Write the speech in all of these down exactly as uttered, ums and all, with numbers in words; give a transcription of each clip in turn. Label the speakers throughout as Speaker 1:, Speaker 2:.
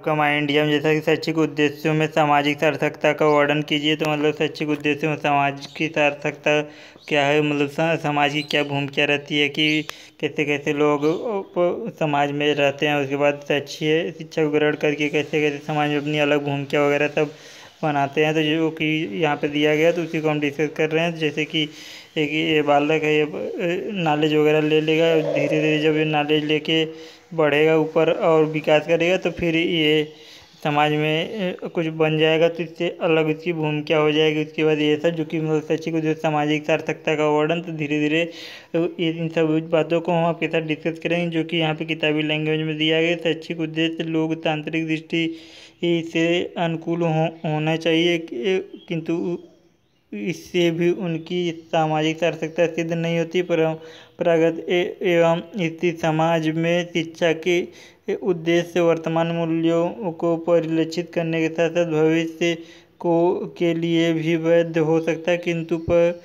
Speaker 1: आपका माई इंडिया में जैसा कि शैक्षिक उद्देश्यों में सामाजिक सार्थकता का वर्णन कीजिए। तो मतलब शैक्षिक उद्देश्यों में समाज की सार्थकता क्या है, मतलब समाज की क्या भूमिका रहती है कि कैसे कैसे लोग समाज में रहते हैं। उसके बाद शैक्षिक शिक्षा ग्रहण करके कैसे कैसे समाज में अपनी अलग भूमिका वगैरह सब बनाते हैं। तो जो कि यहाँ पे दिया गया तो उसी को हम डिस्कस कर रहे हैं। जैसे कि एक ये बालक है, ये नॉलेज वगैरह ले लेगा, धीरे धीरे जब ये नॉलेज लेके बढ़ेगा ऊपर और विकास करेगा तो फिर ये समाज में कुछ बन जाएगा, तो इससे अलग उसकी भूमिका हो जाएगी। उसके बाद ये सब जो कि मतलब शैक्षिक जो सामाजिक सार्थकता का वर्णन, तो धीरे धीरे इन सब बातों को हम आपके साथ डिस्कस करेंगे जो कि यहाँ पे किताबी लैंग्वेज में दिया गया। शैक्षिक उद्देश्य लोकतांत्रिक दृष्टि से अनुकूल हो, होना चाहिए, किंतु इससे भी उनकी सामाजिक सार्थकता सिद्ध नहीं होती। परंपरागत एवं स्थिर समाज में शिक्षा के उद्देश्य वर्तमान मूल्यों को परिलक्षित करने के साथ साथ भविष्य को के लिए भी वैध हो सकता है, किंतु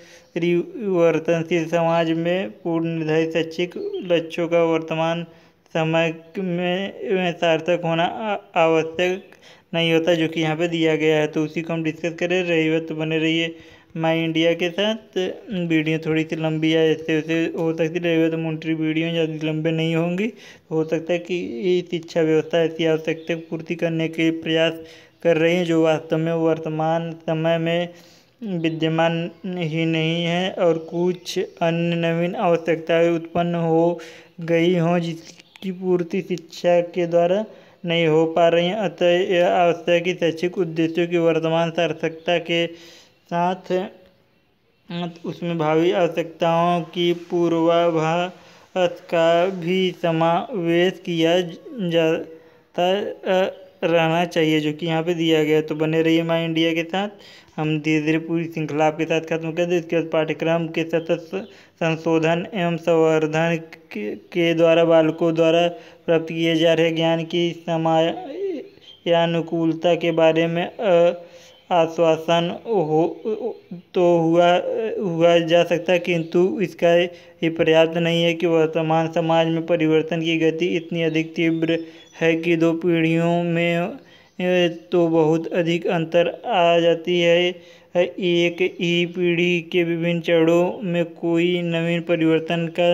Speaker 1: परिवर्तनशील समाज में पूर्व निर्धारित शैक्षिक लक्ष्यों का वर्तमान समय में सार्थक होना आवश्यक नहीं होता, जो कि यहाँ पे दिया गया है। तो उसी को हम डिस्कस करें। रही बात तो बने रहिए माई इंडिया के साथ। वीडियो थोड़ी सी लंबी है, ऐसे वैसे हो सकती है, तो मोनिटरी वीडियो ज़्यादा लंबे नहीं होंगी। हो सकता है कि शिक्षा व्यवस्था ऐसी आवश्यकता की पूर्ति करने के प्रयास कर रही है जो वास्तव में वर्तमान समय में विद्यमान ही नहीं है, और कुछ अन्य नवीन आवश्यकताएं उत्पन्न हो गई हों जिसकी पूर्ति शिक्षा के द्वारा नहीं हो पा रही हैं। अतः यह आवश्यक है कि शैक्षिक उद्देश्यों की वर्तमान सार्थकता के साथ उसमें भावी आवश्यकताओं की पूर्वाभास का भी समावेश किया जाता रहना चाहिए, जो कि यहाँ पे दिया गया। तो बने रहिए माई इंडिया के साथ। हम धीरे धीरे पूरी श्रृंखला आपके साथ खत्म कर दें। इसके बाद पाठ्यक्रम के सतत संशोधन एवं संवर्धन के द्वारा बालकों द्वारा प्राप्त किए जा रहे ज्ञान की समयानुकूलता के बारे में आश्वासन हो तो हुआ हुआ जा सकता है, किंतु इसका ये पर्याप्त नहीं है कि वर्तमान समाज में परिवर्तन की गति इतनी अधिक तीव्र है कि दो पीढ़ियों में तो बहुत अधिक अंतर आ जाती है। एक ही पीढ़ी के विभिन्न चरणों में कोई नवीन परिवर्तन का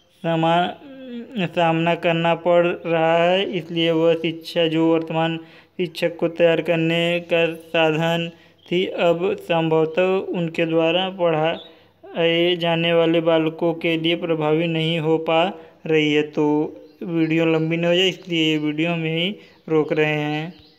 Speaker 1: समान सामना करना पड़ रहा है। इसलिए वह शिक्षा जो वर्तमान शिक्षक को तैयार करने का साधन थी, अब संभवतः उनके द्वारा पढ़ाए जाने वाले बालकों के लिए प्रभावी नहीं हो पा रही है। तो वीडियो लंबी न हो जाए इसलिए ये वीडियो में ही रोक रहे हैं।